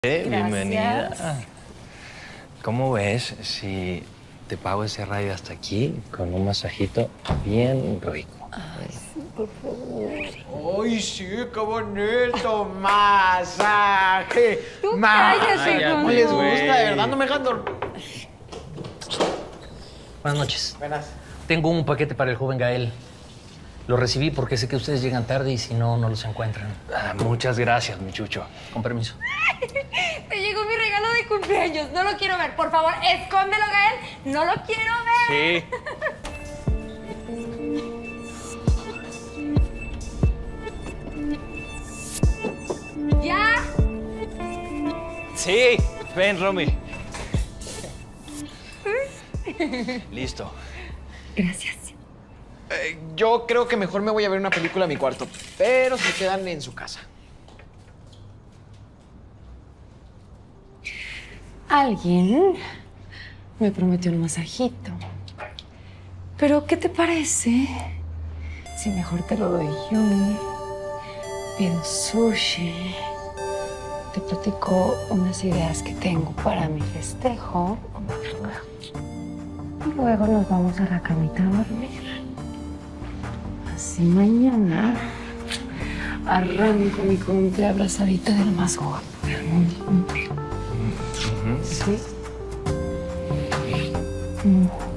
Bienvenida. ¿Cómo ves si te pago ese rayo hasta aquí con un masajito bien rico? Ay, sí, por favor. ¡Ay, sí, qué bonito! ¡Masaje! Tú cállate, ¿Cómo les gusta? De verdad, no me dejan dormir. Buenas noches. Buenas. Tengo un paquete para el joven Gael. Lo recibí porque sé que ustedes llegan tarde y si no, no los encuentran. Muchas gracias, mi chucho. Con permiso. Te llegó mi regalo de cumpleaños. No lo quiero ver. Por favor, escóndelo, Gael. No lo quiero ver. Sí. ¿Ya? Sí. Ven, Romy. Listo. Gracias. Yo creo que mejor me voy a ver una película a mi cuarto, pero se quedan en su casa. Alguien me prometió un masajito. Pero, ¿qué te parece si mejor te lo doy yo? Pido sushi. Te platico unas ideas que tengo para mi festejo. Y luego nos vamos a la camita a dormir. Así mañana arranco mi cumple abrazadita del más guapo del mundo. ¿Sí?